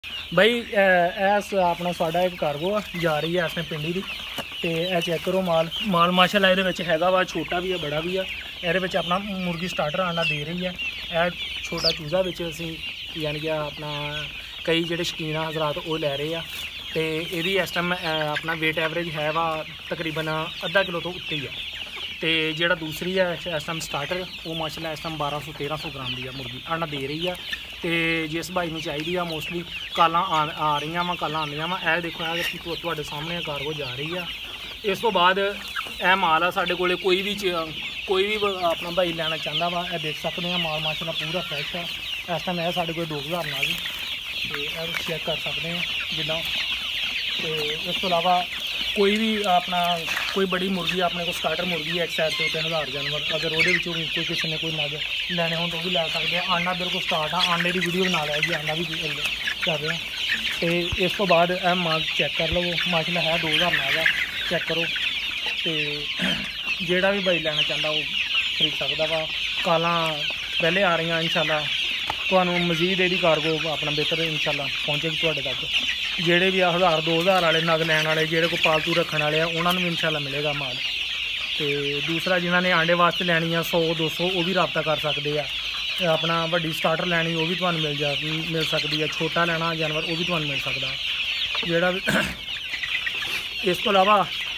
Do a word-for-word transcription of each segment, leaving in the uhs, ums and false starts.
भाई ऐस अपना साडा एक कार्गो जा रही है इसने पिंडी की तो यह चेक करो माल माल माशाल्लाह ये हैगा वा छोटा भी है बड़ा भी है। ये अपना मुर्गी स्टार्टर आंडा दे रही है। यह छोटा चूजा असी यानी कि अपना कई जो शकीन हजरात वो लै रहे हैं। तो यदी इस टाइम अपना वेट एवरेज है वा तकरीबन अद्धा किलो तो उत्ते ही है। तो जोड़ा दूसरी है इस टाइम स्टार्टर वो माशाल्लाह इस टाइम बारह सौ तेरह सौ ग्राम की है मुर्गी आंडा दे रही है। तो जिस भाई में चाहिए आ मोस्टली काला आ, आ रही वा काला आंदियाँ वा यह देखो है तुहाडे सामने कार्गो जा रही है। इस तो बाद यह माल है साढ़े कोले कोई भी कोई भी अपना भाई लेना चाहता वा यह देख सकते हैं माल माशाल्लाह पूरा फ्रैश है। इस टाइम यह साढ़े कोल दो हज़ार नाल तो चेक कर सकते हैं जिदा। तो इस तो अलावा कोई भी अपना कोई बड़ी मुर्गी अपने को स्टार्टर मुर्गी है एक साइड से तीन हज़ार जानवर अगर वो कोई किसी ने कोई नग लैने हो तो भी लै सकते हैं। आंडा बिल्कुल स्टार्ट है आंडे की वीडियो बना लिया जी आंडा भी कर रहे हैं। तो इस तो बाद यह माल चेक कर लो माशाल्लाह है दो हज़ार नाग है चेक करो। तो जोड़ा भी भाई लेना चाहता वो खरीद सकता वा। काला पहले आ रही हैं इंशाल्लाह तो मजीद यदी कार्गो अपना बेहतर इंशाल्लाह पहुँचेगी तुहाडे तक। जेड़े भी हज़ार दो हज़ार वाले नग लैन वाले जेड़े को पालतू रखने वाले उन्होंने भी इंशाल्लाह मिलेगा माल। तो दूसरा जिन्होंने आंडे वास्ते लैनी है सौ दो सौ वो भी रबता कर सकते हैं। अपना वड्डी स्टार्टर लैनी वो भी तुहानू मिल जा मिल सकती है। छोटा लेना जानवर वो भी तुहानू मिल सकता जेड़ा भी। इस तो अलावा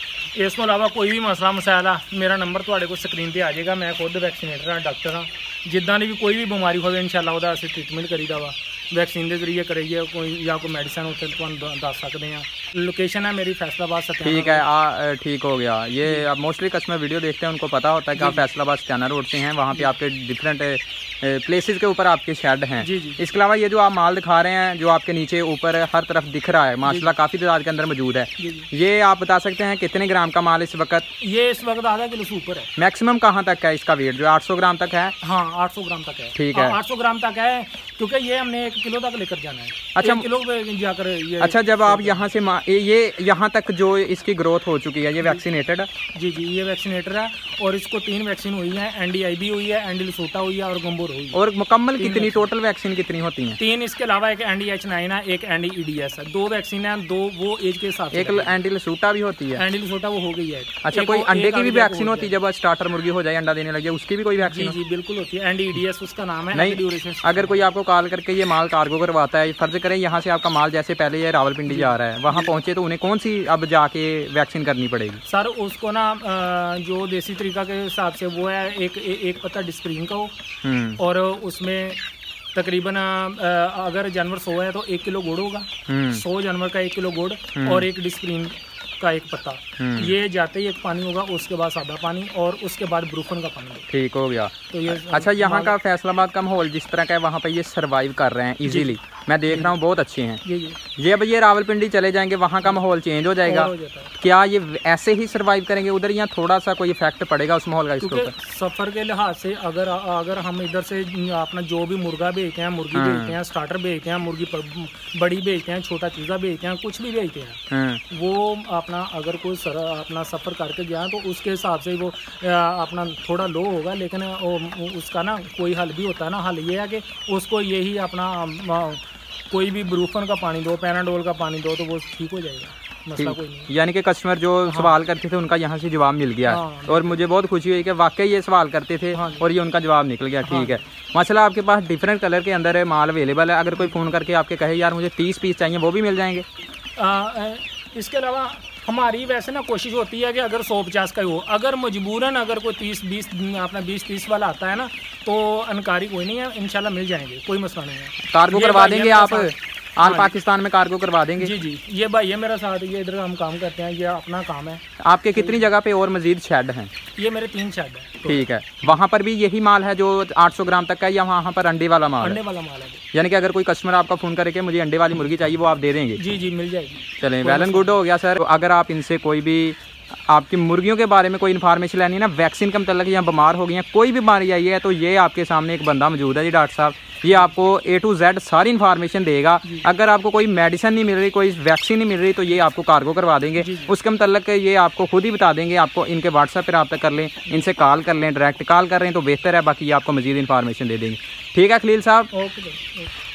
इस तो अलावा कोई भी मसला मसाइल आ मेरा नंबर तुहाडे को स्क्रीन पर आ जाएगा। मैं खुद वैक्सीनेटर हाँ डॉक्टर हाँ जिदा की भी कोई भी बीमारी हो इंशाल्लाह वह असीं ट्रीटमेंट करीदा वा वैक्सीन के जरिए करिए कोई या कोई मेडिसिन उत्थे तुहानू दस सकते हैं। लोकेशन है मेरी फैसलाबाद सत्याना। ठीक है आ ठीक हो गया। ये अब मोस्टली कस्टमर वीडियो देखते हैं उनको पता होता है कि आप फैसलाबाद सत्याना रोड से हैं वहाँ पे आपके डिफरेंट प्लेसेस के ऊपर आपके शेड हैं। जी जी। इसके अलावा ये जो आप माल दिखा रहे हैं जो आपके नीचे ऊपर हर तरफ दिख रहा है माशाल्लाह काफ़ी तादाद के अंदर मौजूद है। ये आप बता सकते हैं कितने ग्राम का माल इस वक्त? ये इस वक्त आधा किलो से ऊपर है। मैक्सिमम कहाँ तक है इसका वेट जो आठ सौ ग्राम तक है? हाँ आठ सौ ग्राम तक है। ठीक है आठ सौ ग्राम तक है क्योंकि ये हमने एक किलो तक लेकर जाना है। अच्छा किलो जाकर ये अच्छा जब आप यहाँ से ये यहाँ तक जो इसकी ग्रोथ हो चुकी है ये वैक्सीनेटेड है? जी जी ये वैक्सीनेटेड है और इसको तीन वैक्सीन हुई है एन डी आई बी हुई है एन डी लसोटा हुई है और गंबोर हुई है। और मुकम्मल कितनी टोटल वैक्सीन कितनी होती है? तीन इसके अलावा एक एन डी एच नाइन है एक N D E D S है। दो वैक्सीन है दो वो एज के हिसाब से। एक एन डी लसोटा भी होती है? एन डी लसोटा वो हो गई है। अच्छा कोई अंडे की भी वैक्सीन होती है जब स्टार्टर मुर्गी हो जाए अंडा देने लगे उसकी भी कोई वैक्सीन? जी जी बिल्कुल होती है N D E D S उसका नाम है। नहीं अगर कोई आपको कॉल करके ये माल कार्गो करवाता है फर्ज करें यहाँ से आपका माल जैसे पहले ये रावलपिंडी जा रहा है वहाँ पहुँचे तो उन्हें कौन सी अब जाके वैक्सीन करनी पड़ेगी? सर उसको ना जो देसी तरीका के हिसाब से वो है एक एक पत्ता डिस्प्रीन का हो और उसमें तकरीबन अगर जानवर सौ है तो एक किलो गुड़ होगा। सौ जानवर का एक किलो गुड़ और एक डिस्प्रीन का एक पत्ता ये जाते ही एक पानी होगा उसके बाद सादा पानी और उसके बाद ब्रूफन का पानी। ठीक हो गया। तो ये अच्छा यहाँ का फैसलाबाद का माहौल जिस तरह का है वहाँ पे ये सरवाइव कर रहे हैं इजीली मैं देख रहा हूँ बहुत अच्छे हैं। ये ये अब ये रावलपिंडी चले जाएंगे वहाँ का माहौल चेंज हो जाएगा हो क्या ये ऐसे ही सरवाइव करेंगे उधर या थोड़ा सा कोई इफेक्ट पड़ेगा उस माहौल का इसके ऊपर? सफ़र के लिहाज से अगर अगर हम इधर से अपना जो भी मुर्गा बेचते हैं मुर्गी बेचते हैं स्टार्टर बेचते हैं मुर्गी बड़ी बेचते हैं छोटा चूजा बेचते हैं कुछ भी बेचते हैं वो अपना अगर कोई सर, अपना सफ़र करके गया तो उसके हिसाब से वो अपना थोड़ा लो होगा लेकिन उसका ना कोई हल भी होता है ना। हल ये है कि उसको यही अपना कोई भी ब्रूफन का पानी दो पैनाडोल का पानी दो तो वो ठीक हो जाएगा मसला कोई नहीं। यानी कि कस्टमर जो हाँ। सवाल करते थे उनका यहाँ से जवाब मिल गया हाँ। और मुझे बहुत खुशी हुई कि वाकई ये सवाल करते थे हाँ। और ये उनका जवाब निकल गया। ठीक हाँ। है माशाल्लाह आपके पास डिफरेंट कलर के अंदर माल अवेलेबल है। अगर कोई फ़ोन करके आपके कहे यार मुझे तीस पीस चाहिए वो भी मिल जाएंगे? आ, इसके अलावा हमारी वैसे ना कोशिश होती है कि अगर सौ पचास का ही हो अगर मजबूरन अगर कोई तीस बीस अपना बीस तीस वाला आता है ना तो अनकारी कोई नहीं है इंशाल्लाह मिल जाएंगे कोई मसला नहीं है। कार्गो करवा देंगे आप आल पाकिस्तान में कार्गो करवा देंगे? जी जी ये भाई ये मेरा साथ ये इधर हम काम करते हैं ये अपना काम है। आपके कितनी जगह पे और मजीद शेड हैं? ये मेरे तीन शेड है। ठीक है वहाँ पर भी यही माल है जो आठ सौ ग्राम तक का या वहाँ पर अंडे वाला माल? अंडे वाला माल है यानी कि अगर कोई कस्टमर आपका फ़ोन करे कि मुझे अंडे वाली मुर्गी चाहिए वो आप दे देंगे? जी जी मिल जाएगी। चलें वेल एंड गुड हो गया सर। अगर आप इनसे कोई भी आपकी मुर्गियों के बारे में कोई इन्फॉर्मेशन लेनी है ना वैक्सीन के मतलब या बीमार हो गई हैं कोई भी बीमारी आई है तो ये आपके सामने एक बंदा मौजूद है जी डॉक्टर साहब ये आपको ए टू जेड सारी इन्फॉर्मेशन देगा। अगर आपको कोई मेडिसिन नहीं मिल रही कोई वैक्सीन नहीं मिल रही तो ये आपको कार्गो करवा देंगे उसके मतलब ये आपको खुद ही बता देंगे। आपको इनके व्हाट्सएप पर रब्ता कर लें इनसे कॉल कर लें डायरेक्ट कॉल कर रहे हैं तो बेहतर है बाकी ये आपको मजीद इन्फॉर्मेशन दे देंगे। ठीक है खलील साहब। ओके।